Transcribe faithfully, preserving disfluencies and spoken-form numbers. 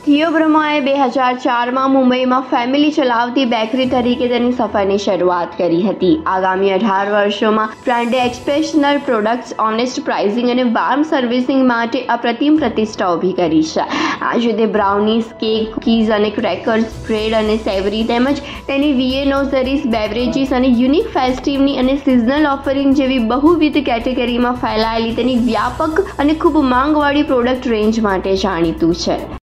Theo બ્રહ્માએ બે હજાર ચારમાં મુંબઈમાં ફેમિલી ચલાવતી બેકરી તરીકે તેની સફરની શરૂઆત કરી હતી. આગામી અઢાર વર્ષોમાં બ્રાન્ડે એક્સેપ્શનલ પ્રોડક્ટ્સ, ઓનેસ્ટ પ્રાઇસિંગ અને વાર્મ સર્વિસિંગ માટે અપ્રતિમ પ્રતિષ્ઠા ઊભી કરી છે. આજે તે બ્રાઉનીઝ, કેક, કૂકીઝ અને ક્રેકર્સ, બ્રેડ અને સેવરી તેમજ તેની વિયેનોઝરીઝ, બેવરેજીસ અને યુનિક ફેસ્ટિવની અને સિઝનલ ઓફરિંગ જેવી બહુવિધ કેટેગરીમાં ફેલાયેલી તેની વ્યાપક અને ખૂબ માંગવાળી પ્રોડક્ટ રેન્જ માટે જાણીતું છે.